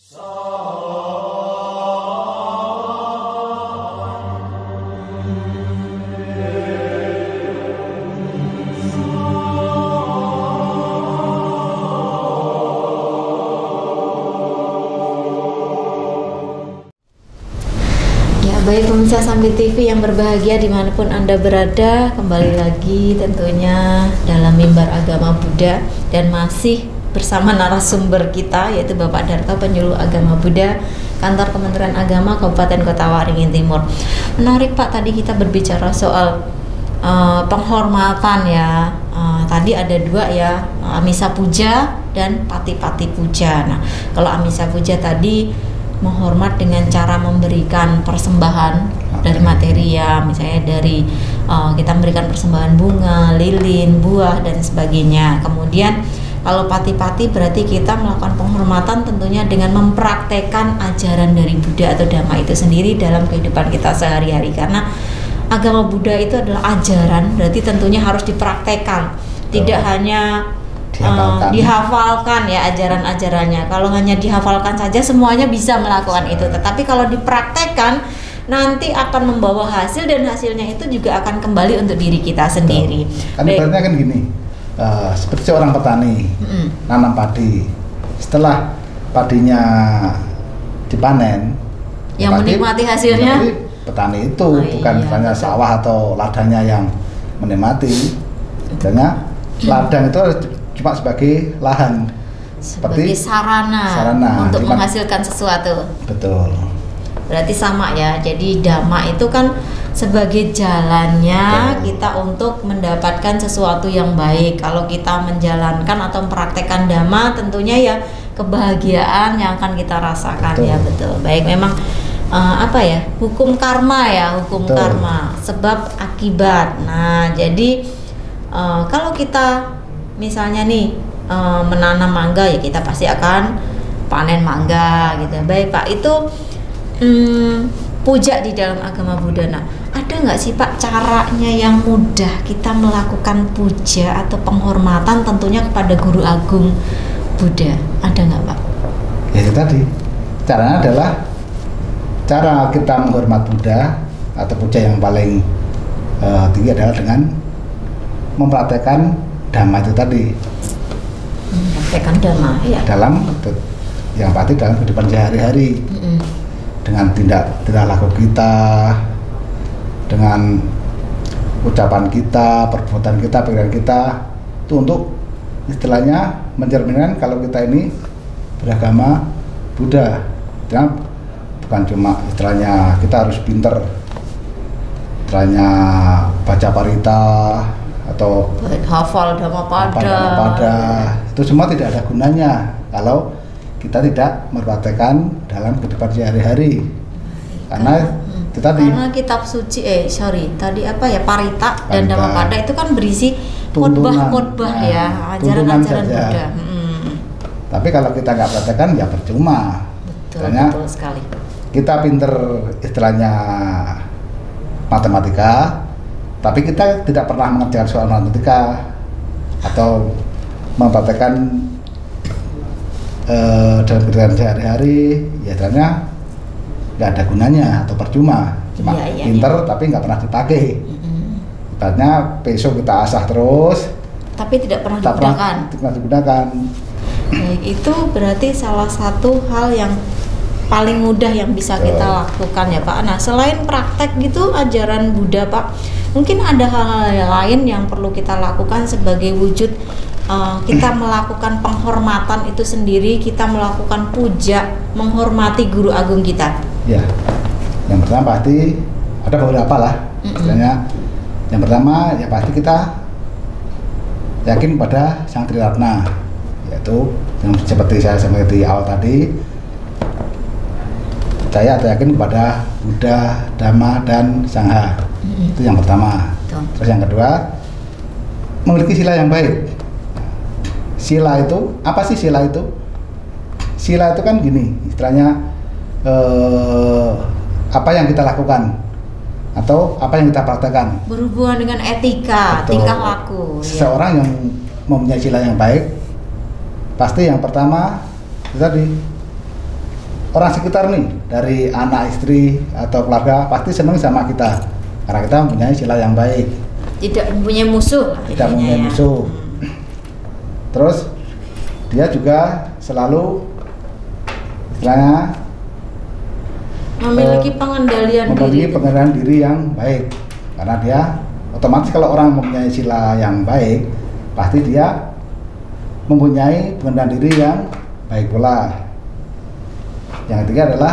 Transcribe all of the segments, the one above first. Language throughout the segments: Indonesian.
Baik pemirsa Sambil TV yang berbahagia dimanapun Anda berada, kembali lagi tentunya dalam Mimbar Agama Buddha dan masih bersama narasumber kita yaitu Bapak Darto, Penyuluh Agama Buddha Kantor Kementerian Agama Kabupaten Kota Waringin Timur. Menarik Pak, tadi kita berbicara soal penghormatan ya. Tadi ada dua ya, Amisa Puja dan Pati-Pati Puja. Nah, kalau Amisa Puja tadi menghormat dengan cara memberikan persembahan dari materi ya, misalnya dari kita memberikan persembahan bunga, lilin, buah dan sebagainya. Kemudian kalau pati-pati berarti kita melakukan penghormatan tentunya dengan mempraktekkan ajaran dari Buddha atau Dhamma itu sendiri dalam kehidupan kita sehari-hari, karena agama Buddha itu adalah ajaran, berarti tentunya harus dipraktekkan, tidak hanya dihafalkan ya ajaran-ajarannya. Kalau hanya dihafalkan saja semuanya bisa melakukan itu, tetapi kalau dipraktekkan nanti akan membawa hasil dan hasilnya itu juga akan kembali untuk diri kita sendiri. Kan ibaratnya kan gini, seperti seorang petani nanam padi, setelah padinya dipanen yang menikmati hasilnya petani itu, bukan hanya sawah atau ladangnya yang menikmati. Karena ladang itu cuma sebagai lahan, sebagai sarana untuk menghasilkan sesuatu. Betul. Berarti sama ya. Jadi Dhamma itu kan sebagai jalannya kita untuk mendapatkan sesuatu yang baik. Kalau kita menjalankan atau mempraktekkan Dhamma, tentunya ya kebahagiaan yang akan kita rasakan. Betul. Ya betul. Baik, memang hukum karma ya, hukum karma, sebab akibat. Nah, jadi kalau kita misalnya nih menanam mangga ya kita pasti akan panen mangga gitu. Baik Pak, itu puja di dalam agama Buddha. Nah, ada nggak sih Pak caranya yang mudah kita melakukan puja atau penghormatan tentunya kepada Guru Agung Buddha? Ada nggak Pak? Ya itu tadi, caranya adalah cara kita menghormat Buddha atau puja yang paling tinggi adalah dengan mempraktekkan Dhamma itu tadi. Mempraktekkan Dhamma ya. Dalam yang pasti dalam kehidupan sehari-hari. Dengan tindak laku kita, dengan ucapan kita, perbuatan kita, pikiran kita, itu untuk istilahnya mencerminkan kalau kita ini beragama Buddha. Ya, bukan cuma istilahnya kita harus pinter, istilahnya baca parita atau hafal Dhammapada, itu semua tidak ada gunanya kalau kita tidak mempraktekkan dalam kehidupan sehari-hari. Karena kitab suci parita dan Dhammapada itu kan berisi khotbah ya, ajaran-ajaran Buddha. Tapi kalau kita nggak praktekkan ya percuma. Betul sekali. Kita pinter istilahnya matematika, tapi kita tidak pernah mengerjakan soal matematika atau mempraktekkan dalam kehidupan sehari-hari, ya ternyata nggak ada gunanya atau percuma, cuma pinter tapi nggak pernah dipakai. Ibaratnya besok kita asah terus, tapi tidak pernah digunakan. Baik, itu berarti salah satu hal yang paling mudah yang bisa kita lakukan ya Pak. Nah, selain praktek gitu ajaran Buddha Pak, mungkin ada hal-hal lain yang perlu kita lakukan sebagai wujud kita melakukan penghormatan itu sendiri, kita melakukan puja, menghormati Guru Agung kita. Ya, yang pertama pasti ada beberapa lah. Misalnya, yang pertama ya pasti kita yakin pada Sang Triratna, yaitu yang seperti saya sampaikan di awal tadi, percaya atau yakin kepada Buddha, Dhamma dan Sangha. Itu yang pertama. Terus yang kedua, memiliki sila yang baik. Sila itu, apa sih sila itu? Sila itu kan gini, istilahnya apa yang kita lakukan atau apa yang kita praktekkan. Berhubungan dengan etika, tingkah laku. Seseorang yang mempunyai sila yang baik, pasti yang pertama itu tadi orang sekitar nih, dari anak, istri atau keluarga pasti senang sama kita karena kita mempunyai sila yang baik. Tidak mempunyai musuh. Tidak mempunyai musuh. Terus dia juga selalu istilahnya memiliki pengendalian diri yang baik, karena dia otomatis kalau orang mempunyai sila yang baik pasti dia mempunyai pengendalian diri yang baik pula. Yang ketiga adalah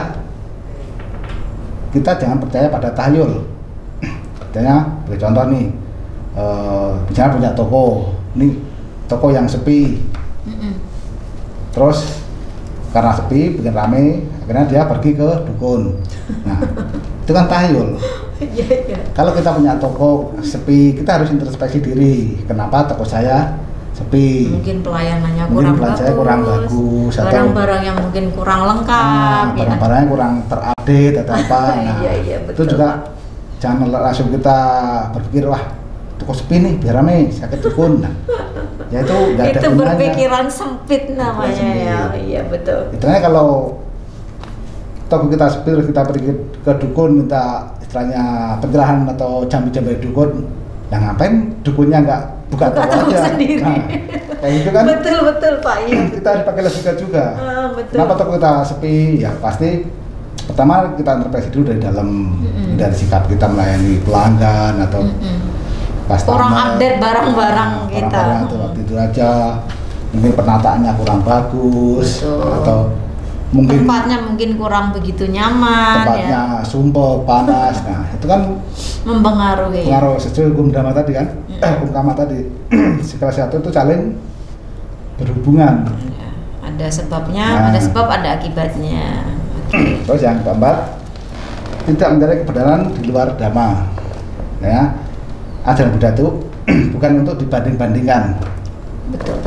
kita jangan percaya pada tahyul. Misalnya beri contoh nih, misalnya punya toko, ini toko yang sepi, terus karena sepi bikin rame, akhirnya dia pergi ke dukun. Nah, itu kan tahyul. Kalau kita punya toko sepi, kita harus introspeksi diri. Kenapa toko saya sepi? Mungkin pelayanannya kurang bagus, atau barang-barang yang mungkin kurang lengkap, barang-barangnya kurang terupdate atau apa. Nah, itu juga jangan langsung kita berpikir, wah toko sepi nih biar rame, sakit dukun. Nah, ya itu nggak ada itu gunanya. Berpikiran sempit namanya ya. Iya betul. Istilahnya kalau toko kita sepi terus kita pergi ke dukun minta istilahnya pencerahan atau jambi-jambi dukun, nah ngapain dukunnya nggak buka toko aja sendiri. Nah, kayak gitu kan. Betul Pak. Iya. Kita harus pakai logika juga. Betul. Kenapa toko kita sepi? Ya pasti pertama kita introspeksi dulu dari dalam, dari sikap kita melayani pelanggan atau kurang update barang-barang kita. Barang atau waktu itu aja mungkin penataannya kurang bagus. Betul. Atau mungkin tempatnya mungkin kurang begitu nyaman, tempatnya sumpah, panas. Nah itu kan mempengaruhi. Sesuai hukum dhamma tadi kan, hukum kama tadi. Segala sesuatu itu saling berhubungan. Ada sebabnya, ada sebab, ada akibatnya. Terus yang keempat, tidak mencari kebenaran di luar dhamma. Ya, ajaran Buddha itu bukan untuk dibanding-bandingkan. Betul.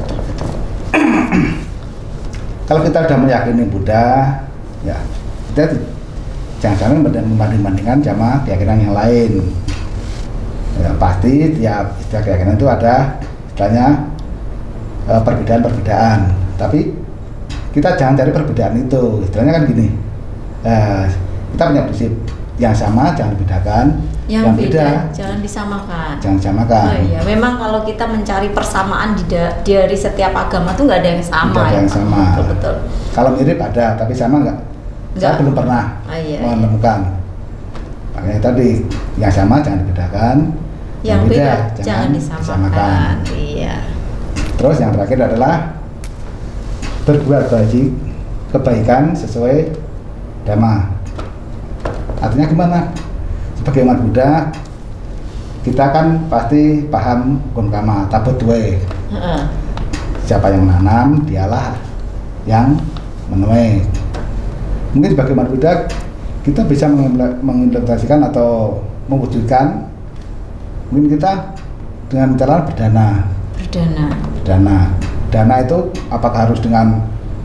Kalau kita sudah meyakini Buddha, ya kita jangan membanding-bandingkan sama keyakinan yang lain. Ya, pasti tiap keyakinan itu ada istilahnya perbedaan-perbedaan. Tapi kita jangan cari perbedaan itu. Istilahnya kan gini, kita punya prinsip yang sama jangan dibedakan, yang beda jangan disamakan. Oh iya, memang kalau kita mencari persamaan dari setiap agama tuh nggak ada yang sama. Tidak ada yang sama. Betul. Kalau mirip ada, tapi sama nggak? Saya belum pernah menemukan. Makanya tadi yang sama jangan dibedakan, yang beda jangan disamakan. Iya. Terus yang terakhir adalah berbuat kebaikan sesuai dhamma. Artinya gimana? Sebagai umat Buddha, kita kan pasti paham hukum kama, tabut due. Siapa yang menanam, dialah yang menuai. Mungkin sebagai umat Buddha, kita bisa mengimplementasikan atau mewujudkan. Mungkin kita dengan cara berdana. Dana itu apakah harus dengan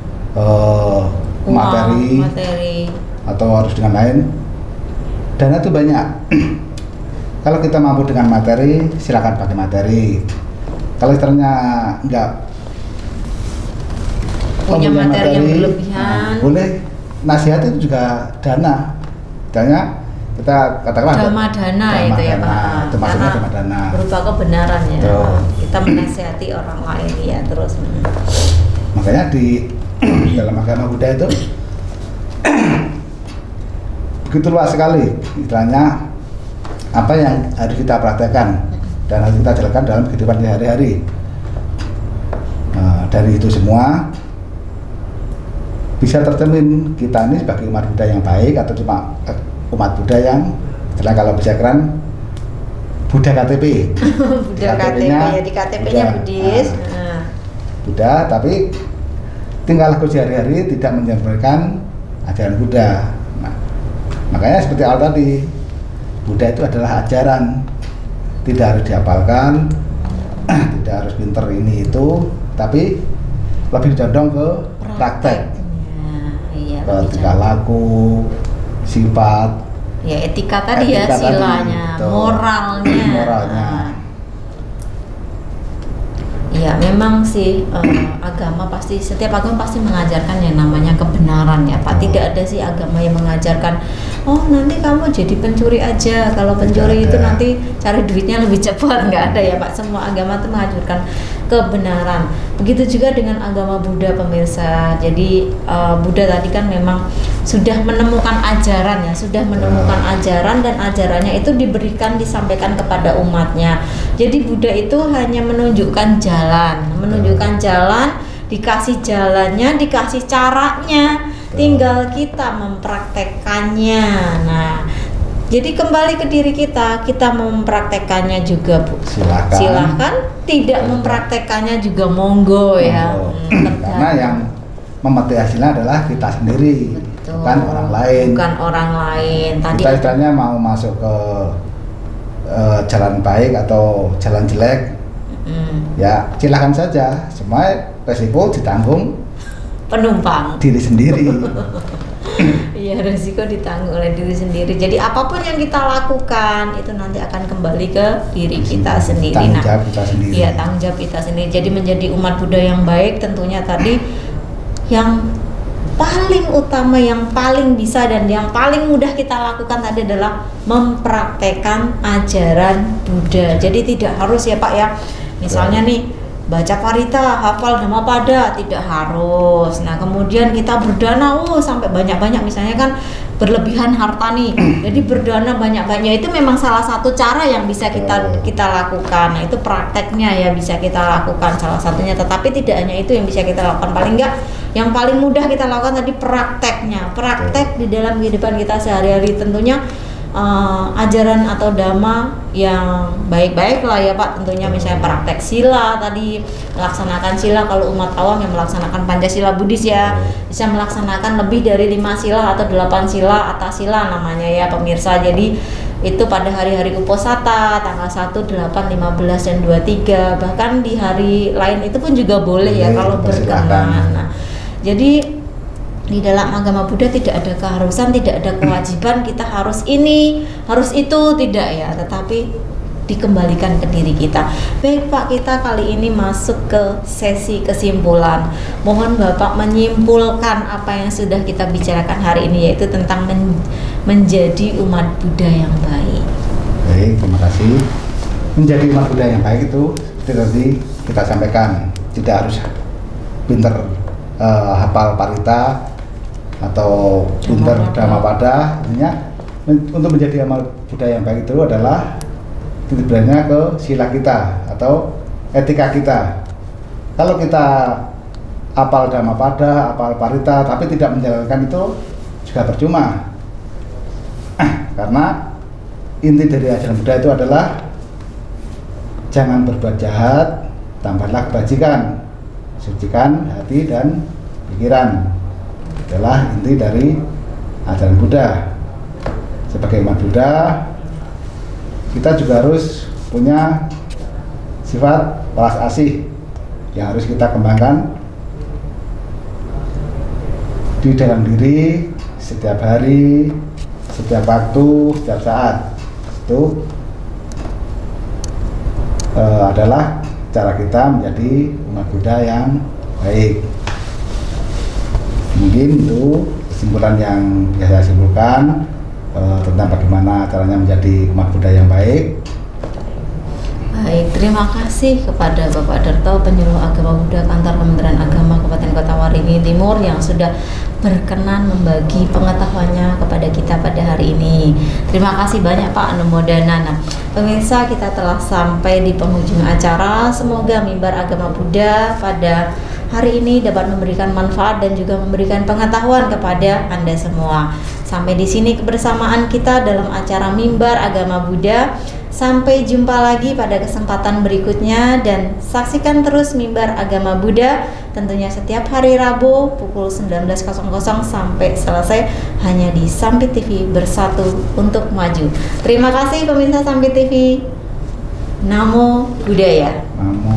materi atau harus dengan lain? Dana itu banyak. Kalau kita mampu dengan materi, silakan pakai materi. Kalau ternyata enggak punya materi yang berlebihan, boleh nasihat itu juga dana. Misalnya kita katakanlah dana itu ya Pak. Itu maksudnya dana berupa kebenaran ya. Kita menasihati orang lain ya terus. Makanya di dalam agama Buddha itu begitu luas sekali istilahnya apa yang harus kita praktekkan dan harus kita jalankan dalam kehidupan sehari-hari. Dari itu semua bisa tercermin kita ini sebagai umat Buddha yang baik atau cuma umat Buddha yang setelah kalau bisa keren Buddha KTP. Buddha KTP ya, di KTP-nya Buddhis. Buddha tapi tinggal laku sehari-hari tidak menyampaikan ajaran Buddha. Makanya seperti awal tadi, Buddha itu adalah ajaran, tidak harus dihafalkan, tidak harus pinter ini itu, tapi lebih condong ke praktek, ke tingkah laku, sifat. Ya etika tadi ya, silanya, moralnya. Iya Ya, memang sih agama pasti, setiap agama pasti mengajarkan yang namanya kebenaran ya Pak. Tidak ada sih agama yang mengajarkan, oh nanti kamu jadi pencuri aja, kalau pencuri itu nanti cari duitnya lebih cepat. Nggak ada ya Pak. Semua agama itu mengajarkan kebenaran. Begitu juga dengan agama Buddha pemirsa. Jadi Buddha tadi kan memang sudah menemukan ajaran ya, sudah menemukan ajaran, dan ajarannya itu diberikan, disampaikan kepada umatnya. Jadi Buddha itu hanya menunjukkan jalan, dikasih jalannya, dikasih caranya, tinggal kita mempraktekkannya. Nah, jadi kembali ke diri kita mempraktekkannya juga Bu. Silahkan, tidak mempraktekkannya juga monggo ya. Karena yang memetik hasilnya adalah kita sendiri. Betul. Bukan orang lain. Tadi kita istilahnya mau masuk ke jalan baik atau jalan jelek, ya silahkan saja. Semua resiko ditanggung penumpang, diri sendiri. Iya, resiko ditanggung oleh diri sendiri. Jadi apapun yang kita lakukan itu nanti akan kembali ke diri kita sendiri. Tanggung jawab kita sendiri. Iya, tanggung jawab kita sendiri. Jadi menjadi umat Buddha yang baik tentunya tadi yang paling utama, yang paling bisa dan yang paling mudah kita lakukan tadi adalah mempraktekkan ajaran Buddha. Jadi tidak harus ya Pak ya, misalnya nih baca parita, hafal Dhammapada, tidak harus. Nah kemudian kita berdana sampai banyak-banyak, misalnya kan berlebihan harta nih, jadi berdana banyak-banyak, itu memang salah satu cara yang bisa kita lakukan. Nah itu prakteknya ya bisa kita lakukan salah satunya, tetapi tidak hanya itu yang bisa kita lakukan. Paling enggak yang paling mudah kita lakukan tadi prakteknya, praktek di dalam kehidupan kita sehari-hari. Tentunya ajaran atau dhamma yang baik-baik lah ya Pak. Tentunya misalnya praktek sila tadi, melaksanakan sila. Kalau umat awam yang melaksanakan Pancasila Buddhis ya bisa melaksanakan lebih dari 5 sila atau 8 sila, atasila namanya ya pemirsa. Jadi itu pada hari-hari Uposatha tanggal 1, 8, 15 dan 23, bahkan di hari lain itu pun juga boleh ya kalau berkenan. Nah, jadi di dalam agama Buddha tidak ada keharusan, tidak ada kewajiban kita harus ini, harus itu, tidak ya, tetapi dikembalikan ke diri kita. Baik Pak, kita kali ini masuk ke sesi kesimpulan. Mohon Bapak menyimpulkan apa yang sudah kita bicarakan hari ini, yaitu tentang menjadi umat Buddha yang baik. Baik, terima kasih. Menjadi umat Buddha yang baik itu seperti kita sampaikan, tidak harus pinter hafal parita atau pinter Dhammapada. Intinya untuk menjadi amal Buddha yang baik itu adalah titik-titiknya ke sila kita atau etika kita. Kalau kita hafal Dhammapada, hafal parita tapi tidak menjalankan itu juga percuma. Karena inti dari ajaran Buddha itu adalah jangan berbuat jahat, tambahlah kebajikan, sucikan hati dan pikiran. Adalah inti dari ajaran Buddha. Sebagai umat Buddha, kita juga harus punya sifat welas asih yang harus kita kembangkan di dalam diri setiap hari, setiap waktu, setiap saat. Itu adalah cara kita menjadi umat Buddha yang baik. Mungkin itu kesimpulan yang bisa saya simpulkan tentang bagaimana caranya menjadi umat Buddha yang baik. Baik, terima kasih kepada Bapak Darto, penyuluh agama Buddha Kantor Kementerian Agama Kabupaten Kota Waringin Timur yang sudah berkenan membagi pengetahuannya kepada kita pada hari ini. Terima kasih banyak Pak Anumodana. Nah, pemirsa, kita telah sampai di penghujung acara. Semoga mimbar agama Buddha pada hari ini dapat memberikan manfaat dan juga memberikan pengetahuan kepada Anda semua. Sampai di sini kebersamaan kita dalam acara Mimbar Agama Buddha. Sampai jumpa lagi pada kesempatan berikutnya, dan saksikan terus Mimbar Agama Buddha tentunya setiap hari Rabu pukul 19.00 sampai selesai hanya di Sampit TV, bersatu untuk maju. Terima kasih pemirsa Sampit TV. Namo Buddhaya. Namo